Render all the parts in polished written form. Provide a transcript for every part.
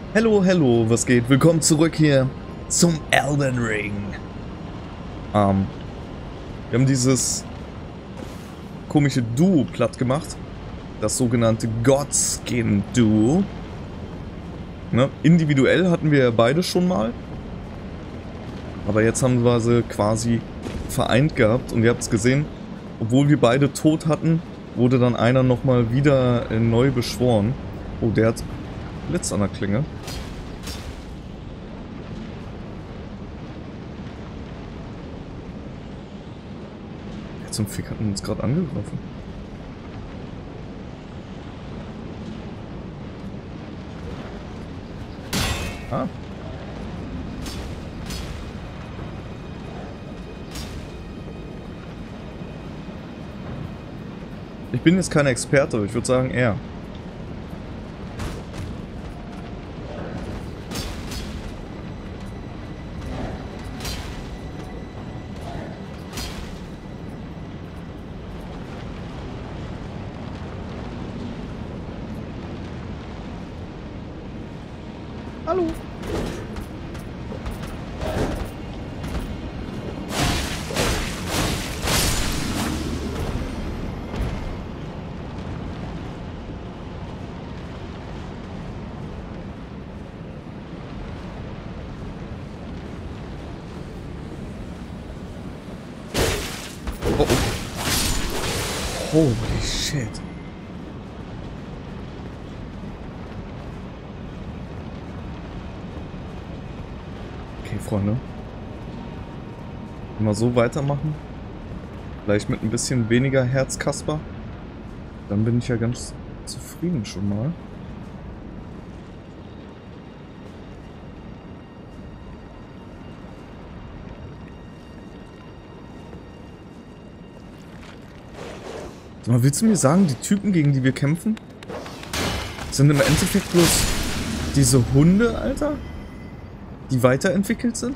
Hello, hello, was geht? Willkommen zurück hier zum Elden Ring. Wir haben dieses komische Duo platt gemacht. Das sogenannte Godskin Duo. Ne? Individuell hatten wir ja beide schon mal. Aber jetzt haben wir sie quasi vereint gehabt. Und ihr habt es gesehen, obwohl wir beide tot hatten, wurde dann einer nochmal wieder neu beschworen. Oh, der hat Blitz an der Klinge. Der zum Fick hat uns gerade angegriffen. Ah. Ich bin jetzt kein Experte, ich würde sagen er. Hallo. Oh, oh. Holy shit. Okay, Freunde. Wenn wir so weitermachen, vielleicht mit ein bisschen weniger Herzkasper, dann bin ich ja ganz zufrieden schon mal. Sag mal, willst du mir sagen, die Typen, gegen die wir kämpfen, sind im Endeffekt bloß diese Hunde, Alter? Die weiterentwickelt sind?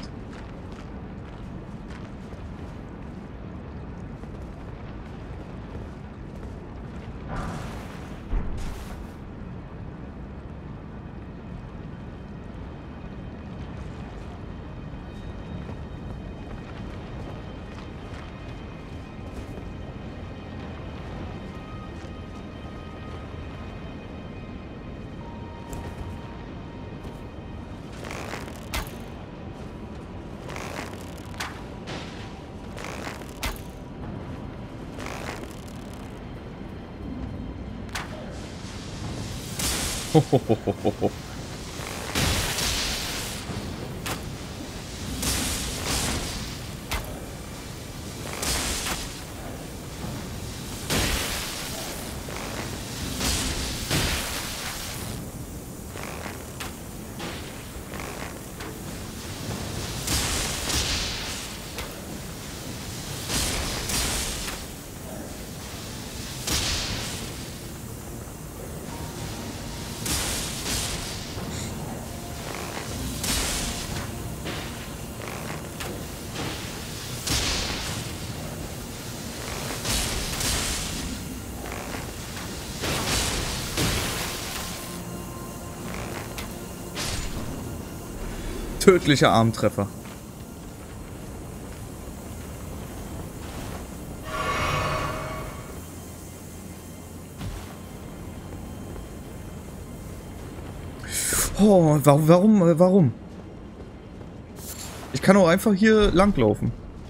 Hohohoho. Tödlicher Armtreffer. Oh, warum? Ich kann auch einfach hier langlaufen.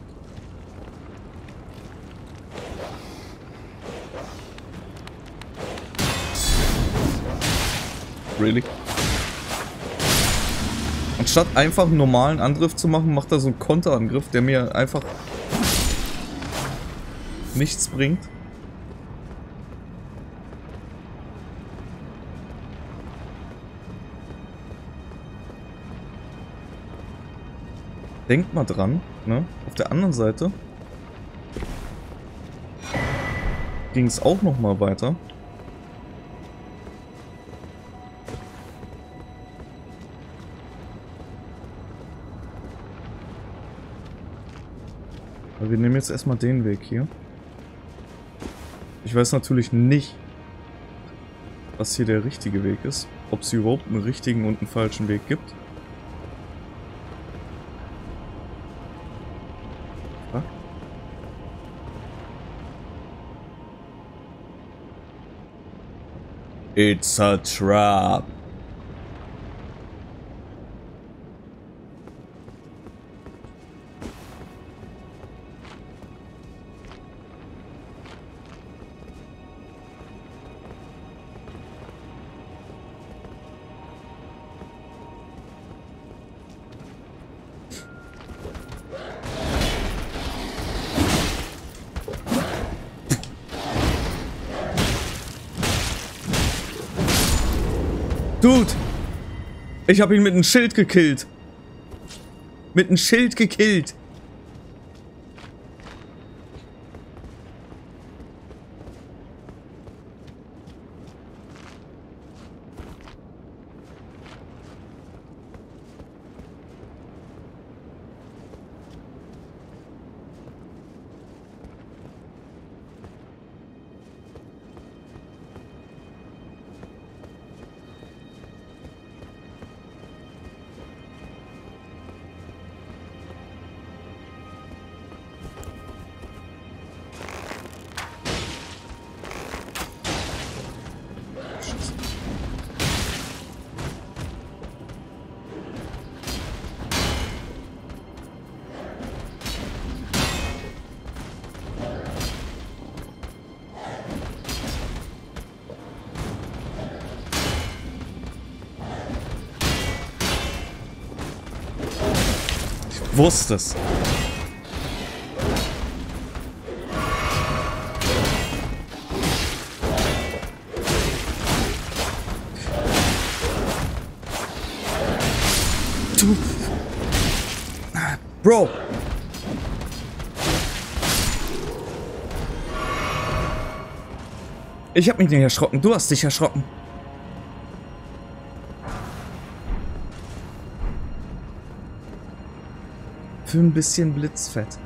Really? Anstatt einfach einen normalen Angriff zu machen, macht er so einen Konterangriff, der mir einfach nichts bringt. Denkt mal dran, ne? Auf der anderen Seite ging es auch noch mal weiter. Aber wir nehmen jetzt erstmal den Weg hier. Ich weiß natürlich nicht, was hier der richtige Weg ist. ob es überhaupt einen richtigen und einen falschen Weg gibt. Fuck. It's a trap. Dude! Ich habe ihn mit einem Schild gekillt. Mit einem Schild gekillt. Wusste es. Du. Bro. Ich hab mich nicht erschrocken. Du hast dich erschrocken. Für ein bisschen Blitzfett.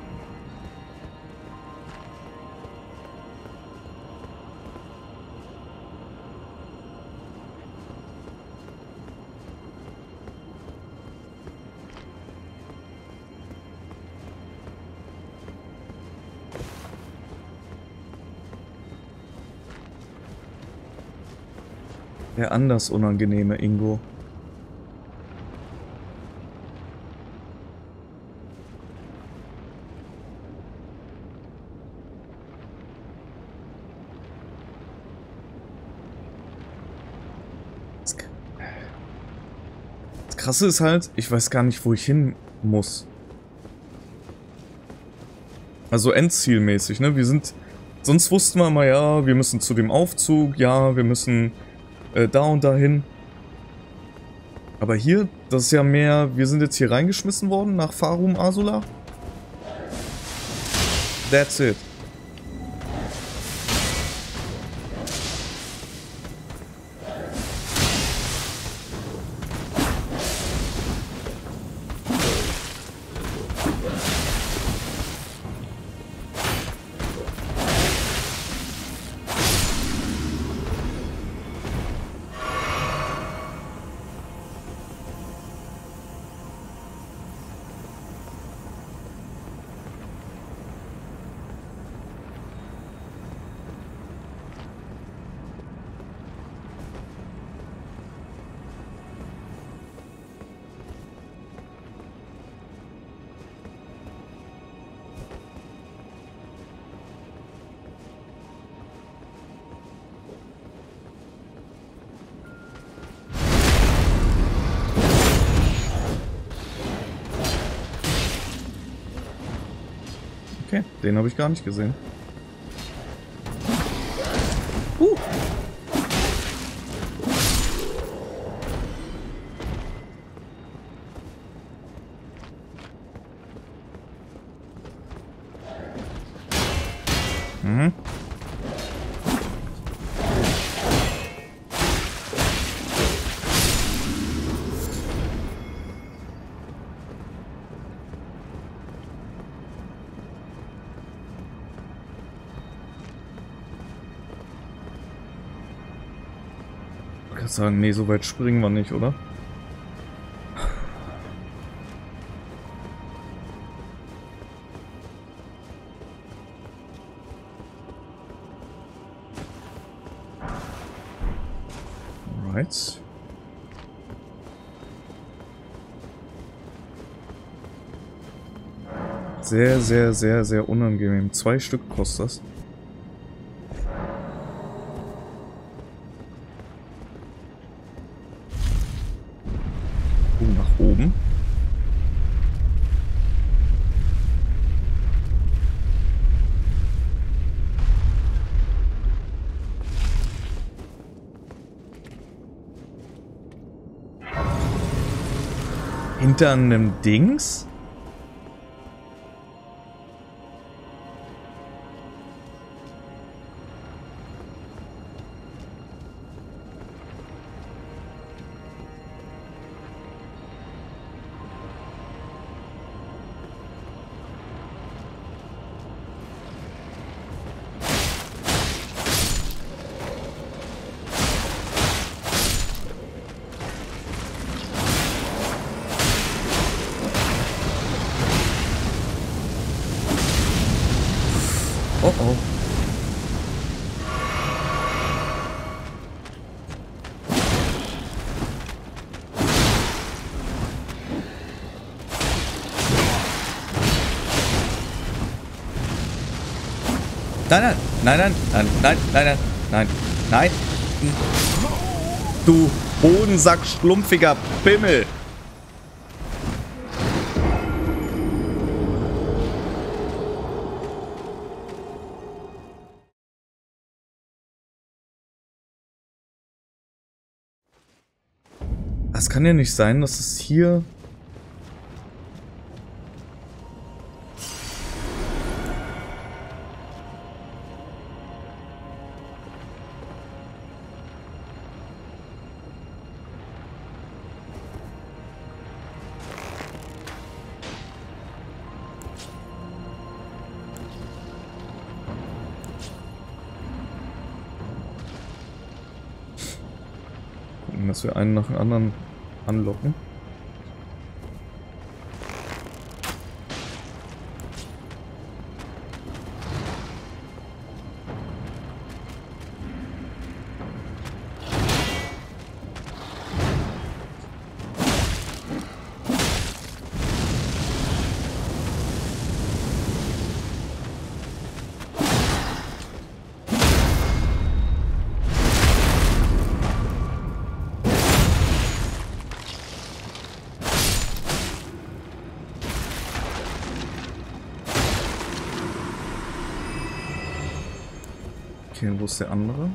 Der anders unangenehme Ingo. Das Krasse ist halt, ich weiß gar nicht, wo ich hin muss. Also endzielmäßig, ne? Wir sind... Sonst wussten wir mal, ja, wir müssen zu dem Aufzug, ja, wir müssen da und dahin. Aber hier, das ist ja mehr... Wir sind jetzt hier reingeschmissen worden nach Farum Azula. That's it. Okay, den habe ich gar nicht gesehen. Mhm. sagen, nee, so weit springen wir nicht, oder? Alright. Sehr, sehr, sehr, sehr unangenehm. 2 Stück kostet das. Nach oben. Hinter einem Dings? Oh oh. Nein, nein, nein, nein, nein, nein, nein, nein, nein, nein. Du Hodensack, schlumpfiger Pimmel. Es kann ja nicht sein, dass es hier... Gucken, dass wir einen nach dem anderen anlocken. Okay, wo ist der andere?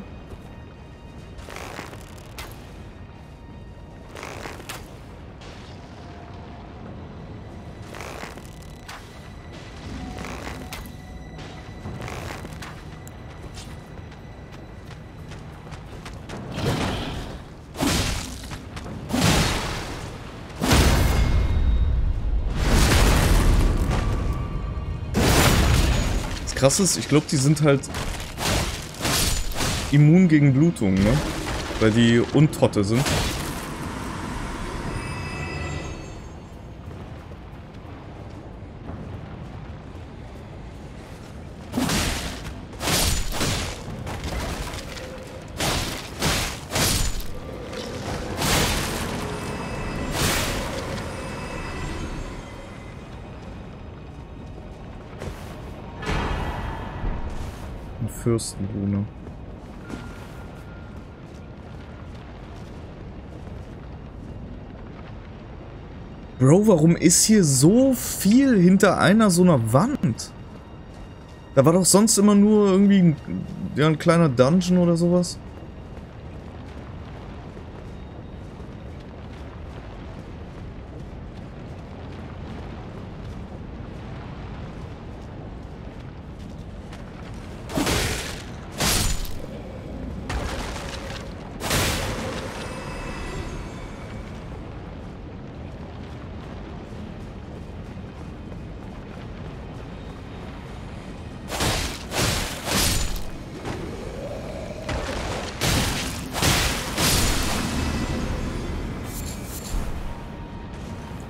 Das Krasse ist, ich glaube, die sind halt immun gegen Blutung, ne? Weil die Untotte sind. Eine Fürstenrune. Bro, warum ist hier so viel hinter einer so einer Wand? Da war doch sonst immer nur irgendwie ein kleiner Dungeon oder sowas.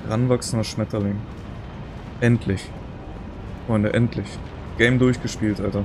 Ranwachsender Schmetterling. Endlich. Freunde, endlich. Game durchgespielt, Alter.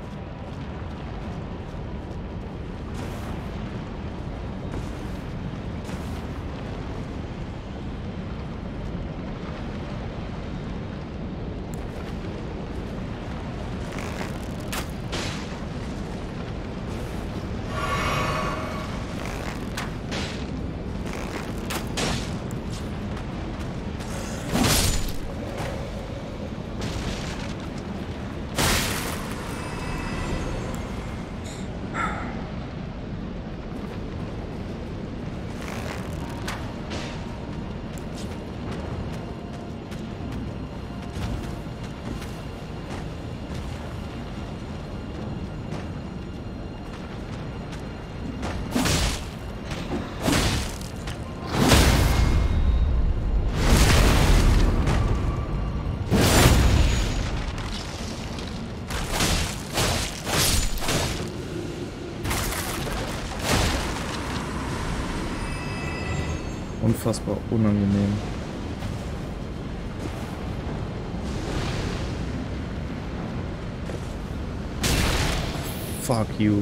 Unfassbar unangenehm. Fuck you.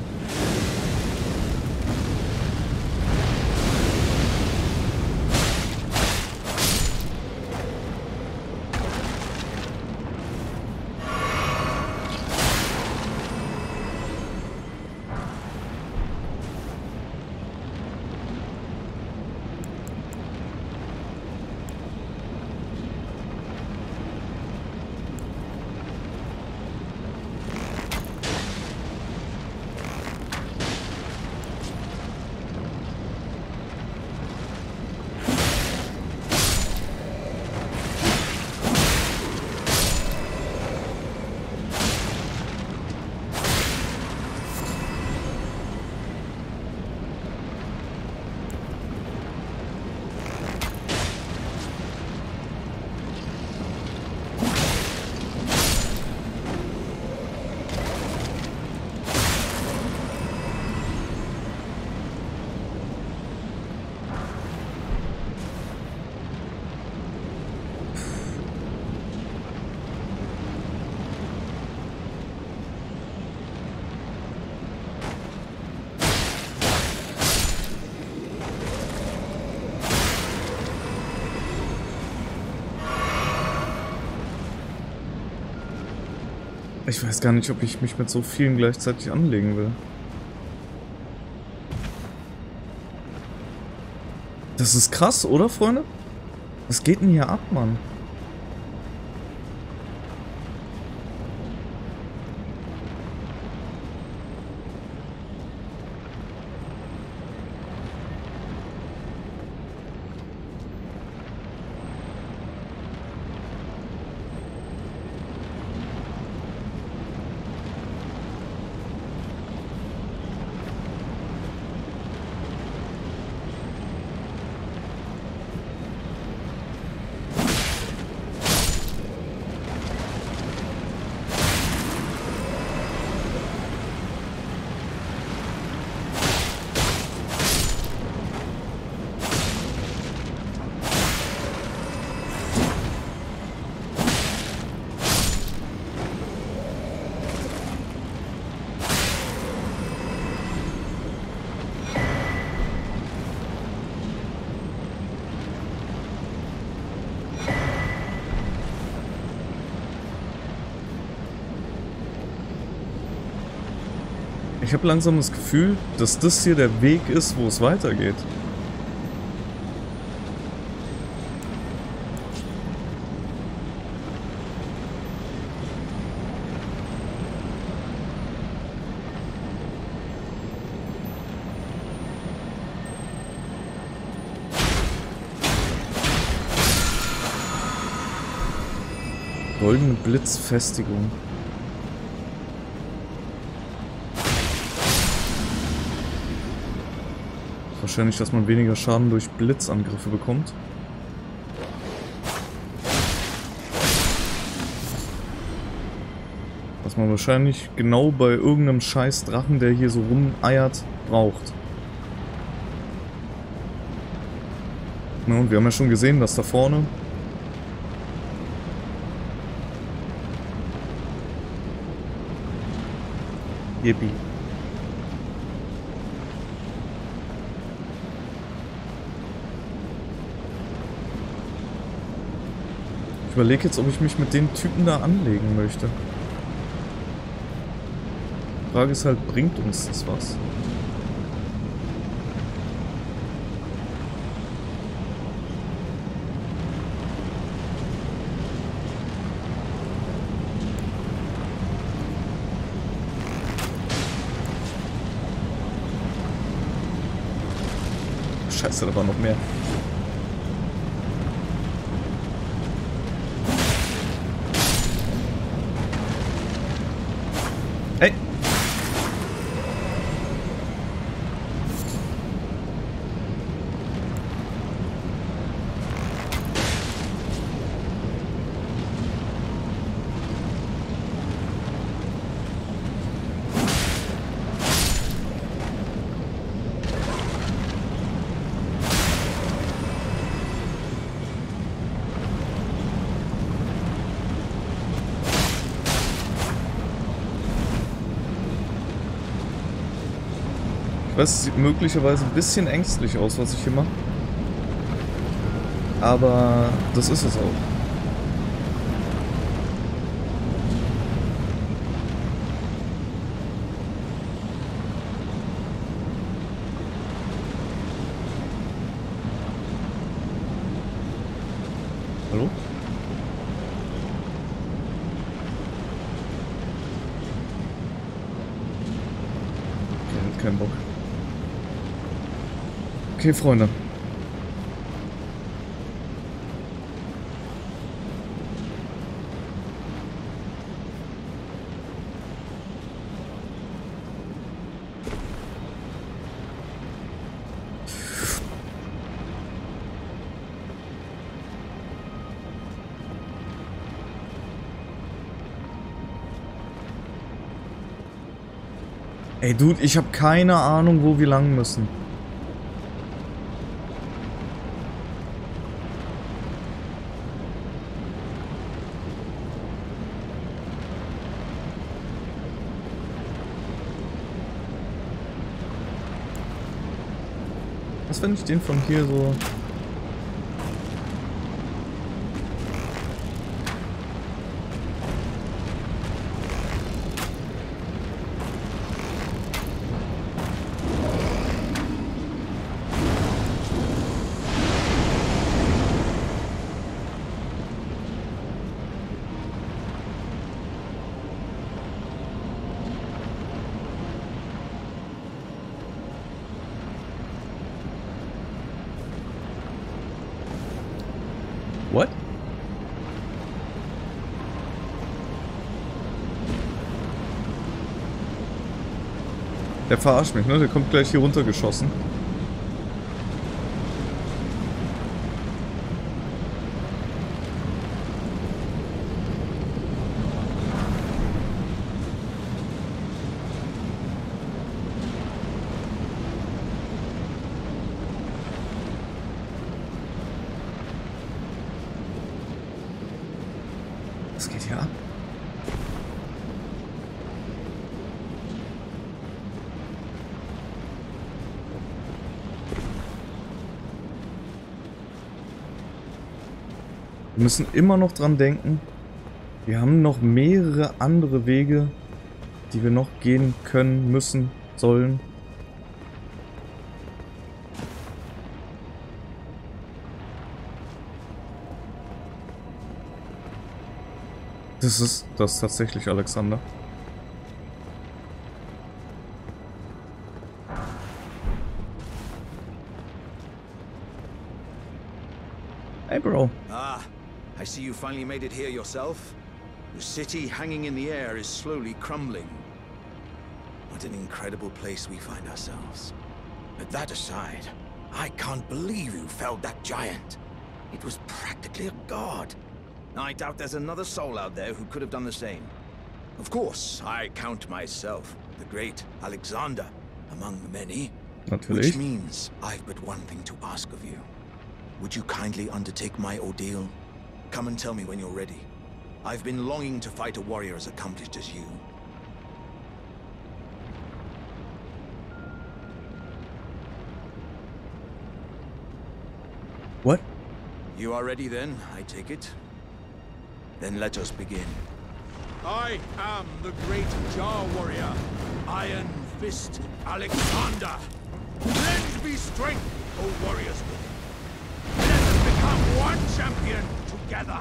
Ich weiß gar nicht, ob ich mich mit so vielen gleichzeitig anlegen will. Das ist krass, oder, Freunde? Was geht denn hier ab, Mann? Ich habe langsam das Gefühl, dass das hier der Weg ist, wo es weitergeht. Goldene Blitzfestigung. Wahrscheinlich, dass man weniger Schaden durch Blitzangriffe bekommt. Was man wahrscheinlich genau bei irgendeinem scheiß Drachen, der hier so rumeiert, braucht. Ja, und wir haben ja schon gesehen, dass da vorne Yippie. Ich überlege jetzt, ob ich mich mit den Typen da anlegen möchte. Die Frage ist halt, bringt uns das was? Scheiße, da war noch mehr. Hey! Ich weiß, es sieht möglicherweise ein bisschen ängstlich aus, was ich hier mache. Aber das ist es auch. Hallo? Okay, hat keinen Bock. Okay, Freunde. Ey, Dude, ich habe keine Ahnung, wo wir lang müssen. Was, wenn ich den von hier so... What? Der verarscht mich, ne? Der kommt gleich hier runtergeschossen. Was geht hier ab? Wir müssen immer noch dran denken, wir haben noch mehrere andere Wege, die wir noch gehen können, müssen, sollen. Das ist tatsächlich Alexander. Hey, Bro. Ah, I see you finally made it here yourself. The city hanging in the air is slowly crumbling. What an incredible place we find ourselves. But that aside, I can't believe you felled that giant. It was practically a god. I doubt there's another soul out there who could have done the same. Of course, I count myself, the great Alexander, among the many. Natürlich. Which means I've but one thing to ask of you. Would you kindly undertake my ordeal? Come and tell me when you're ready. I've been longing to fight a warrior as accomplished as you. What? You are ready then, I take it? Then let us begin. I am the great Jar warrior, Iron Fist Alexander. Lend me strength, O warriors. Let us become one champion together.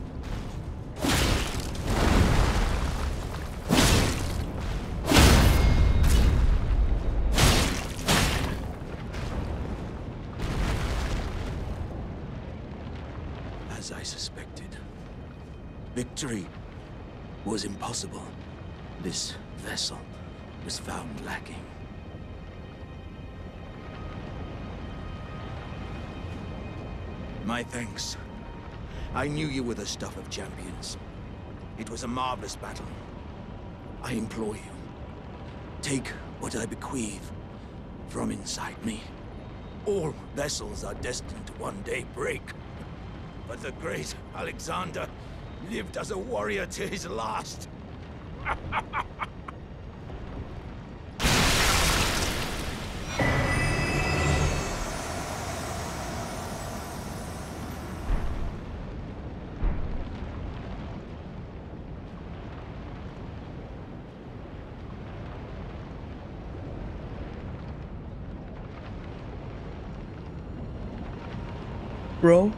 As I suspected, victory was impossible. This vessel was found lacking. My thanks. I knew you were the stuff of champions. It was a marvelous battle. I implore you, take what I bequeath from inside me. All vessels are destined to one day break. But the great Alexander lived as a warrior to his last. Bro?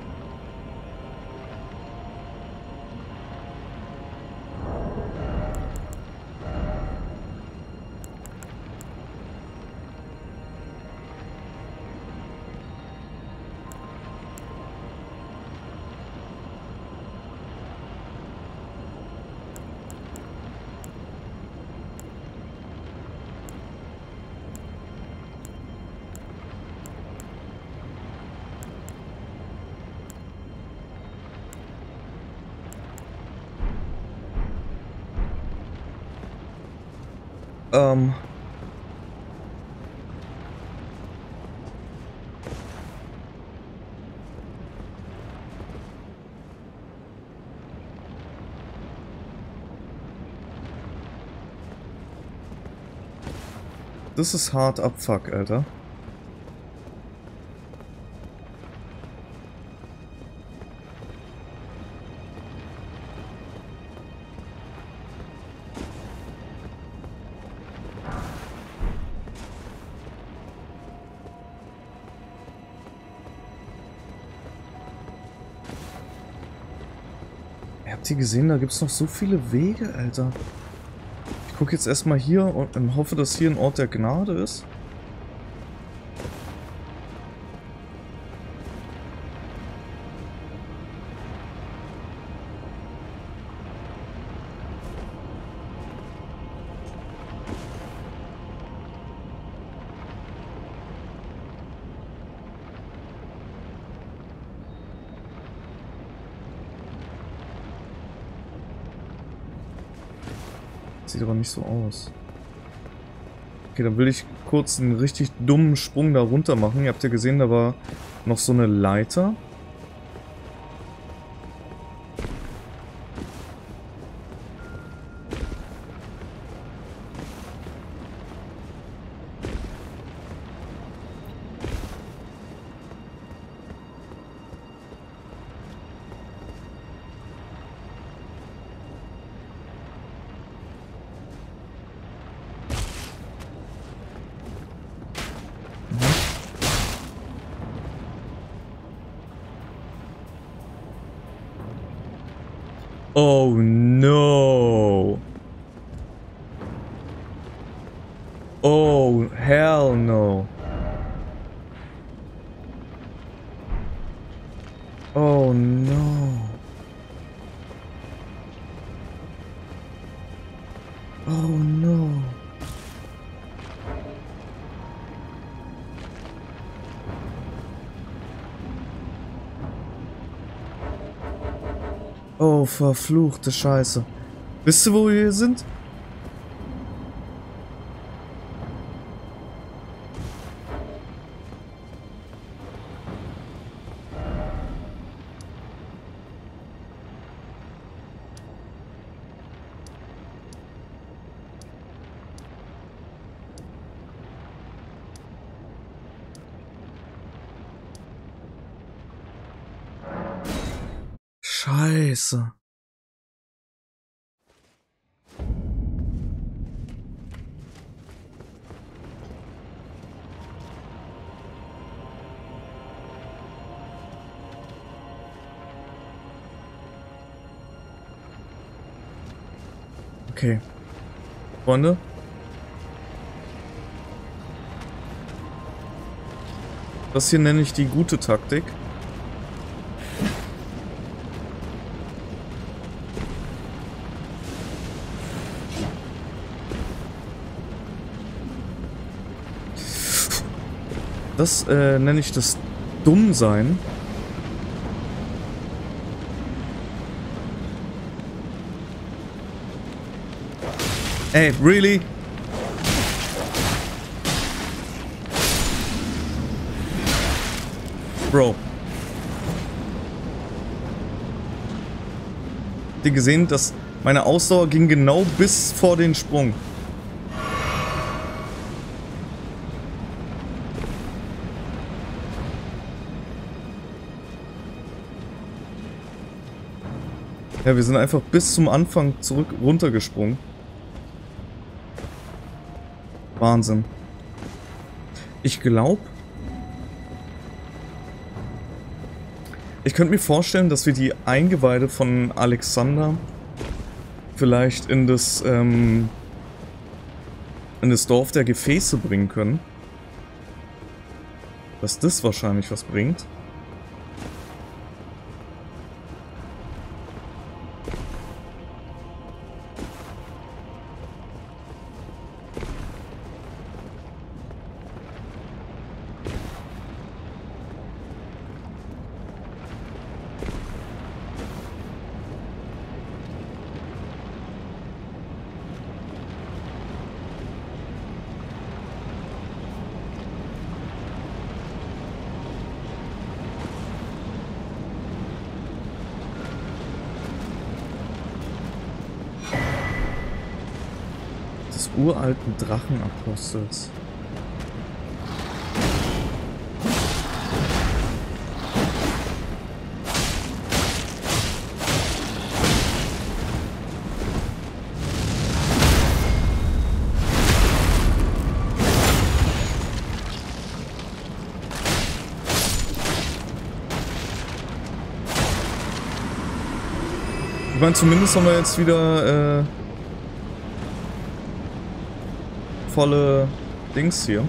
Das ist hart Abfuck, Alter. Habt ihr gesehen, da gibt es noch so viele Wege, Alter. Ich gucke jetzt erstmal hier und hoffe, dass hier ein Ort der Gnade ist. Sieht aber nicht so aus. Okay, dann will ich kurz einen richtig dummen Sprung da runter machen. Ihr habt ja gesehen, da war noch so eine Leiter. Oh no. Oh hell no. Oh no. Oh no. Oh, verfluchte Scheiße. Wisst ihr, wo wir hier sind? Scheiße. Okay. Freunde. Das hier nenne ich die gute Taktik. Das nenne ich das Dummsein. Ey, really? Bro. Habt ihr gesehen, dass meine Ausdauer ging genau bis vor den Sprung? Ja, wir sind einfach bis zum Anfang runtergesprungen. Wahnsinn. Ich glaube, ich könnte mir vorstellen, dass wir die Eingeweide von Alexander vielleicht in das Dorf der Gefäße bringen können. Dass das wahrscheinlich was bringt. Des uralten Drachenapostels. Ich meine, zumindest haben wir jetzt wieder volle Dings hier.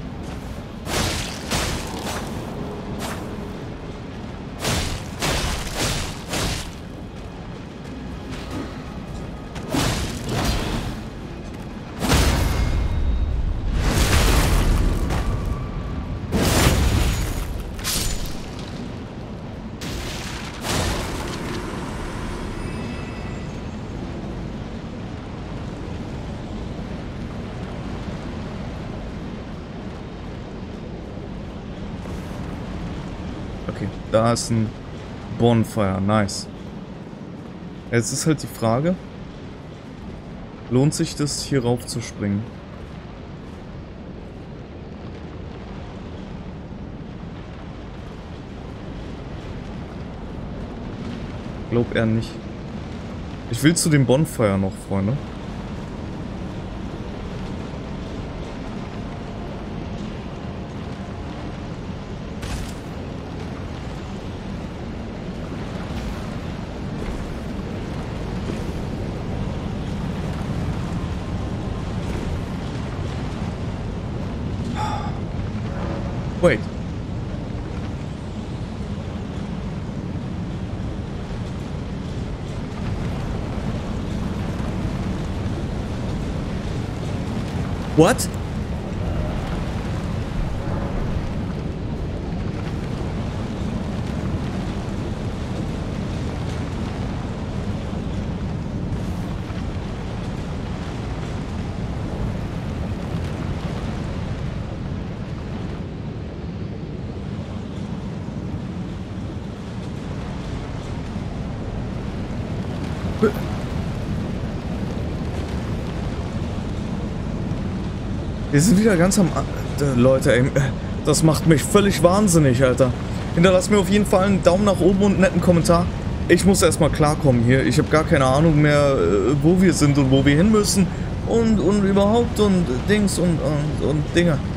Okay, da ist ein Bonfire, nice. Jetzt ist halt die Frage, lohnt sich das hier rauf zu springen? Glaub eher nicht. Ich will zu dem Bonfire noch, Freunde. Wait. What? Wir sind wieder ganz am... Leute, ey, das macht mich völlig wahnsinnig, Alter. Hinterlasst mir auf jeden Fall einen Daumen nach oben und einen netten Kommentar. Ich muss erstmal klarkommen hier. Ich habe gar keine Ahnung mehr, wo wir sind und wo wir hin müssen. Und überhaupt und Dings und Dinger.